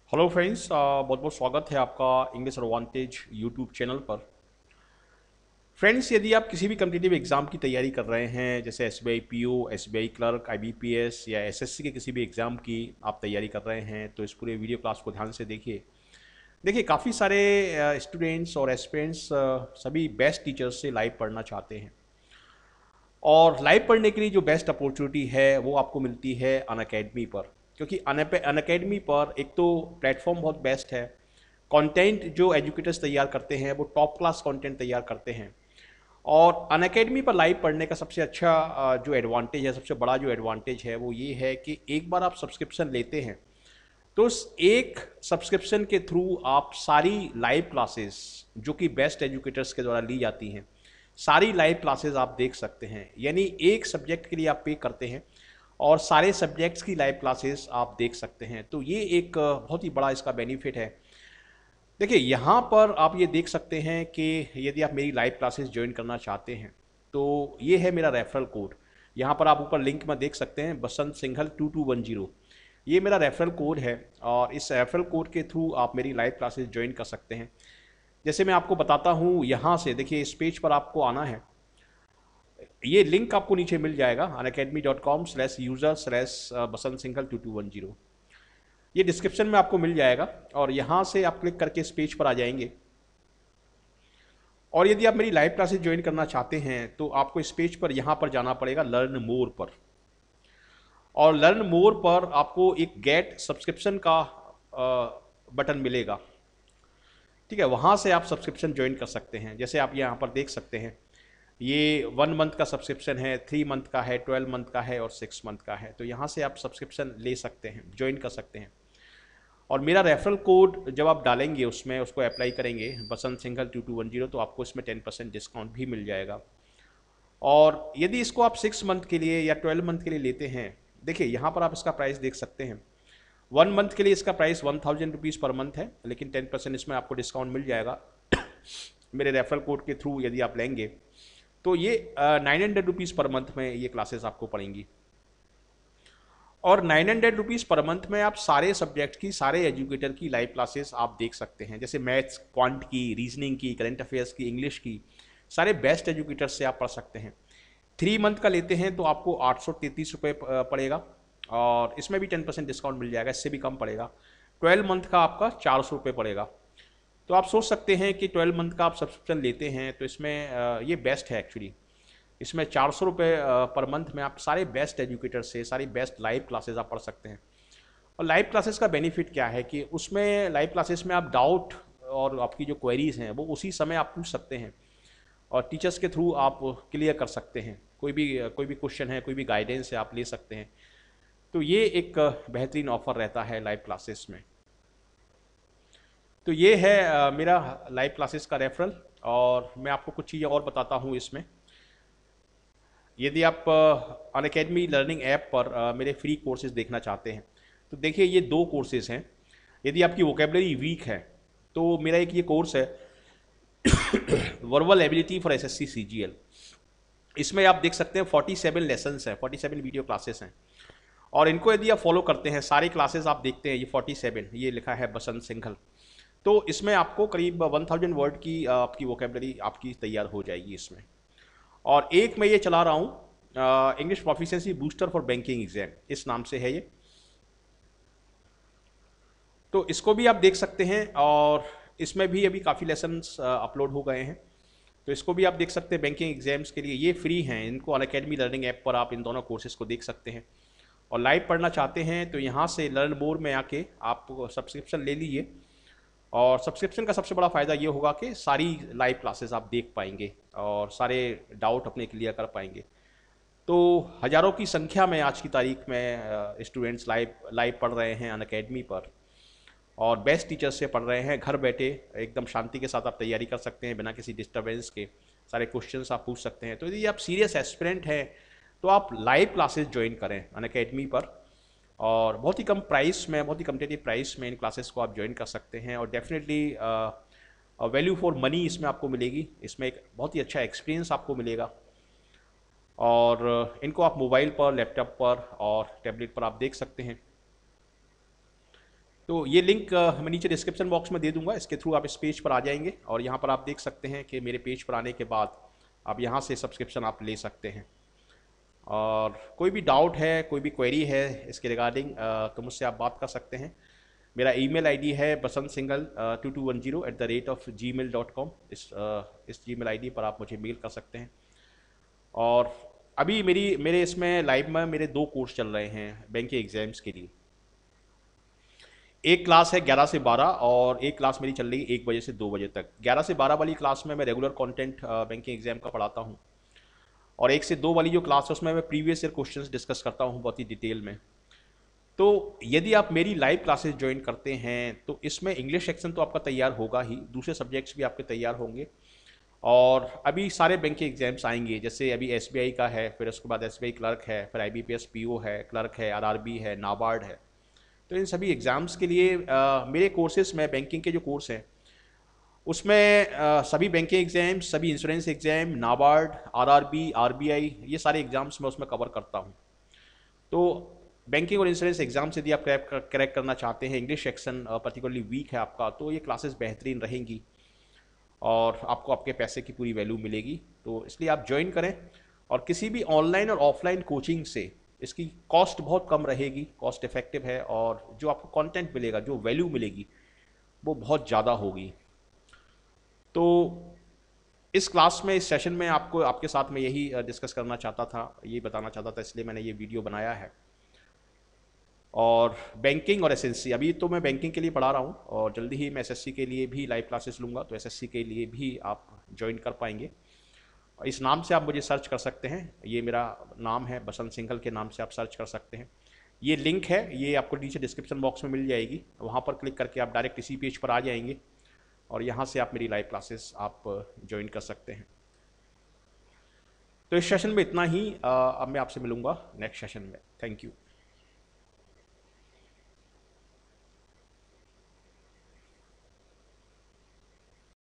Hello friends, बहुत बहुत स्वागत है आपका इंग्लिश एडवांटेज यूट्यूब चैनल पर। फ्रेंड्स, यदि आप किसी भी कम्पिटिटिव एग्जाम की तैयारी कर रहे हैं, जैसे SBI PO, SBI clerk, IBPS या एसएससी के किसी भी एग्जाम की आप तैयारी कर रहे हैं, तो इस पूरे वीडियो क्लास को ध्यान से देखिए। देखिए, काफ़ी सारे स्टूडेंट्स और एस्पिरेंट्स सभी बेस्ट टीचर्स से लाइव पढ़ना चाहते हैं। और लाइव पढ़ने के लिए जो बेस्ट अपॉर्चुनिटी है वो आपको मिलती है अनअकैडमी पर, क्योंकि अनअकैडमी पर एक तो प्लेटफॉर्म बहुत बेस्ट है। कंटेंट जो एजुकेटर्स तैयार करते हैं वो टॉप क्लास कंटेंट तैयार करते हैं। और अनअकैडमी पर लाइव पढ़ने का सबसे अच्छा जो एडवांटेज है, सबसे बड़ा जो एडवांटेज है वो ये है कि एक बार आप सब्सक्रिप्शन लेते हैं तो उस एक सब्सक्रिप्शन के थ्रू आप सारी लाइव क्लासेस जो कि बेस्ट एजुकेटर्स के द्वारा ली जाती हैं, सारी लाइव क्लासेस आप देख सकते हैं। यानी एक सब्जेक्ट के लिए आप पे करते हैं और सारे सब्जेक्ट्स की लाइव क्लासेस आप देख सकते हैं। तो ये एक बहुत ही बड़ा इसका बेनिफिट है। देखिए, यहाँ पर आप ये देख सकते हैं कि यदि आप मेरी लाइव क्लासेस ज्वाइन करना चाहते हैं तो ये है मेरा रेफरल कोड। यहाँ पर आप ऊपर लिंक में देख सकते हैं, बसंत सिंघल 2210। ये मेरा रेफरल कोड है और इस रेफरल कोड के थ्रू आप मेरी लाइव क्लासेस ज्वाइन कर सकते हैं। जैसे मैं आपको बताता हूँ, यहाँ से देखिए, इस पेज पर आपको आना है। ये लिंक आपको नीचे मिल जाएगा, unacademy.com/user/बसंत सिंघल 2210। ये डिस्क्रिप्शन में आपको मिल जाएगा और यहाँ से आप क्लिक करके इस पेज पर आ जाएंगे। और यदि आप मेरी लाइव क्लासेस ज्वाइन करना चाहते हैं तो आपको इस पेज पर यहाँ पर जाना पड़ेगा, लर्न मोर पर। और लर्न मोर पर आपको एक गेट सब्सक्रिप्शन का बटन मिलेगा। ठीक है, वहाँ से आप सब्सक्रिप्शन ज्वाइन कर सकते हैं। जैसे आप यहाँ पर देख सकते हैं, ये 1 मंथ का सब्सक्रिप्शन है, 3 मंथ का है, 12 मंथ का है और 6 मंथ का है। तो यहाँ से आप सब्सक्रिप्शन ले सकते हैं, ज्वाइन कर सकते हैं। और मेरा रेफरल कोड जब आप डालेंगे, उसमें उसको अप्लाई करेंगे, बसंत सिंघल 2210, तो आपको इसमें 10% डिस्काउंट भी मिल जाएगा। और यदि इसको आप 6 मंथ के लिए या 12 मंथ के लिए लेते हैं, देखिए यहाँ पर आप इसका प्राइस देख सकते हैं। 1 मंथ के लिए इसका प्राइस 1000 रुपीज़ पर मंथ है, लेकिन 10% इसमें आपको डिस्काउंट मिल जाएगा मेरे रेफरल कोड के थ्रू यदि आप लेंगे। तो ये 900 रुपीज़ पर मंथ में ये क्लासेस आपको पड़ेंगी। और 900 रुपीज़ पर मंथ में आप सारे सब्जेक्ट की, सारे एजुकेटर की लाइव क्लासेस आप देख सकते हैं। जैसे मैथ्स, क्वांट की, रीजनिंग की, करंट अफेयर्स की, इंग्लिश की, सारे बेस्ट एजुकेटर्स से आप पढ़ सकते हैं। 3 मंथ का लेते हैं तो आपको 833 रुपये पड़ेगा और इसमें भी 10% डिस्काउंट मिल जाएगा, इससे भी कम पड़ेगा। 12 मंथ का आपका 400 रुपये पड़ेगा। तो आप सोच सकते हैं कि 12 मंथ का आप सब्सक्रिप्शन लेते हैं तो इसमें ये बेस्ट है एक्चुअली। इसमें 400 रुपये पर मंथ में आप सारे बेस्ट एजुकेटर से सारी बेस्ट लाइव क्लासेस आप पढ़ सकते हैं। और लाइव क्लासेस का बेनिफिट क्या है कि उसमें लाइव क्लासेस में आप डाउट और आपकी जो क्वेरीज हैं वो उसी समय आप पूछ सकते हैं और टीचर्स के थ्रू आप क्लियर कर सकते हैं। कोई भी क्वेश्चन है, कोई भी गाइडेंस है, आप ले सकते हैं। तो ये एक बेहतरीन ऑफर रहता है लाइव क्लासेस में। तो ये है मेरा लाइव क्लासेस का रेफरल। और मैं आपको कुछ चीज़ें और बताता हूँ इसमें। यदि आप अनअकैडमी लर्निंग ऐप पर मेरे फ्री कोर्सेज देखना चाहते हैं तो देखिए, ये 2 कोर्सेज हैं। यदि आपकी वोकेबलरी वीक है तो मेरा एक ये कोर्स है, verbal ability for SSC CGL. इसमें आप देख सकते हैं 47 लेसन्स हैं, 47 वीडियो क्लासेस हैं। और इनको यदि आप फॉलो करते हैं, सारी क्लासेस आप देखते हैं, ये 47, ये लिखा है बसंत सिंघल, तो इसमें आपको करीब 1000 वर्ड की आपकी वोकेबलरी आपकी तैयार हो जाएगी इसमें। और एक मैं ये चला रहा हूँ, English proficiency booster for banking exam, इस नाम से है ये। तो इसको भी आप देख सकते हैं और इसमें भी अभी काफ़ी लेसन्स अपलोड हो गए हैं। तो इसको भी आप देख सकते हैं बैंकिंग एग्जाम्स के लिए, ये फ्री हैं। इनको अनअकैडमी लर्निंग ऐप पर आप इन दोनों कोर्सेज को देख सकते हैं। और लाइव पढ़ना चाहते हैं तो यहाँ से लर्न मोर में आके आप सब्सक्रिप्शन ले लीजिए। और सब्सक्रिप्शन का सबसे बड़ा फ़ायदा ये होगा कि सारी लाइव क्लासेस आप देख पाएंगे और सारे डाउट अपने क्लियर कर पाएंगे। तो हज़ारों की संख्या में आज की तारीख में स्टूडेंट्स लाइव लाइव पढ़ रहे हैं अनअकैडमी पर और बेस्ट टीचर्स से पढ़ रहे हैं। घर बैठे एकदम शांति के साथ आप तैयारी कर सकते हैं, बिना किसी डिस्टर्बेंस के सारे क्वेश्चंस आप पूछ सकते हैं। तो यदि आप सीरियस एस्पिरेंट हैं तो आप लाइव क्लासेस ज्वाइन करें अनअकैडमी पर। और बहुत ही कम प्राइस में, बहुत ही कम्पिटेटिव प्राइस में इन क्लासेस को आप ज्वाइन कर सकते हैं। और डेफिनेटली वैल्यू फॉर मनी इसमें आपको मिलेगी। इसमें एक बहुत ही अच्छा एक्सपीरियंस आपको मिलेगा। और इनको आप मोबाइल पर, लैपटॉप पर और टैबलेट पर आप देख सकते हैं। तो ये लिंक मैं नीचे डिस्क्रिप्शन बॉक्स में दे दूंगा, इसके थ्रू आप इस पेज पर आ जाएंगे और यहाँ पर आप देख सकते हैं कि मेरे पेज पर आने के बाद आप यहाँ से सब्सक्रिप्शन आप ले सकते हैं। और कोई भी डाउट है, कोई भी क्वेरी है इसके रिगार्डिंग, तो मुझसे आप बात कर सकते हैं। मेरा ईमेल आईडी है basansinghal2210@gmail.com। इस जीमेल आईडी पर आप मुझे मेल कर सकते हैं। और अभी मेरे इसमें लाइव में मेरे 2 कोर्स चल रहे हैं बैंक के एग्ज़ाम्स के लिए। एक क्लास है 11 से 12 और एक क्लास मेरी चल रही है 1 बजे से 2 बजे तक। 11 से 12 वाली क्लास में मैं रेगुलर कंटेंट बैंकिंग एग्जाम का पढ़ाता हूँ और 1 से 2 वाली जो क्लास है उसमें मैं प्रीवियस ईयर क्वेश्चंस डिस्कस करता हूँ बहुत ही डिटेल में। तो यदि आप मेरी लाइव क्लासेस ज्वाइन करते हैं तो इसमें इंग्लिश सेक्शन तो आपका तैयार होगा ही, दूसरे सब्जेक्ट्स भी आपके तैयार होंगे। और अभी सारे बैंक के एग्जाम्स आएंगे, जैसे अभी SBI का है, फिर उसके बाद SBI क्लर्क है, फिर IBPS PO है, क्लर्क है, RRB है, नाबार्ड है। तो इन सभी एग्ज़ाम्स के लिए मेरे कोर्सेज में बैंकिंग के जो कोर्स हैं उसमें सभी बैंकिंग एग्ज़ाम, सभी insurance exam, NABARD, RRB, RBI, ये सारे एग्ज़ाम्स मैं उसमें कवर करता हूँ। तो बैंकिंग और इंश्योरेंस एग्ज़ाम्स यदि आप क्रैक करना चाहते हैं, इंग्लिश सेक्शन पर्टिकुलरली वीक है आपका, तो ये क्लासेस बेहतरीन रहेंगी और आपको आपके पैसे की पूरी वैल्यू मिलेगी। तो इसलिए आप ज्वाइन करें। और किसी भी ऑनलाइन और ऑफलाइन कोचिंग से इसकी कॉस्ट बहुत कम रहेगी, कॉस्ट इफेक्टिव है, और जो आपको कंटेंट मिलेगा, जो वैल्यू मिलेगी, वो बहुत ज़्यादा होगी। तो इस क्लास में, इस सेशन में आपको आपके साथ में यही डिस्कस करना चाहता था, यही बताना चाहता था, इसलिए मैंने ये वीडियो बनाया है। और बैंकिंग और SSC, अभी तो मैं बैंकिंग के लिए पढ़ा रहा हूँ और जल्दी ही मैं SSC के लिए भी लाइव क्लासेस लूँगा, तो SSC के लिए भी आप ज्वाइन कर पाएंगे। इस नाम से आप मुझे सर्च कर सकते हैं, ये मेरा नाम है, बसंत सिंघल के नाम से आप सर्च कर सकते हैं। ये लिंक है, ये आपको नीचे डिस्क्रिप्शन बॉक्स में मिल जाएगी, वहाँ पर क्लिक करके आप डायरेक्ट इसी पेज पर आ जाएंगे और यहाँ से आप मेरी लाइव क्लासेस आप ज्वाइन कर सकते हैं। तो इस सेशन में इतना ही, अब मैं आपसे मिलूँगा नेक्स्ट सेशन में। Thank you.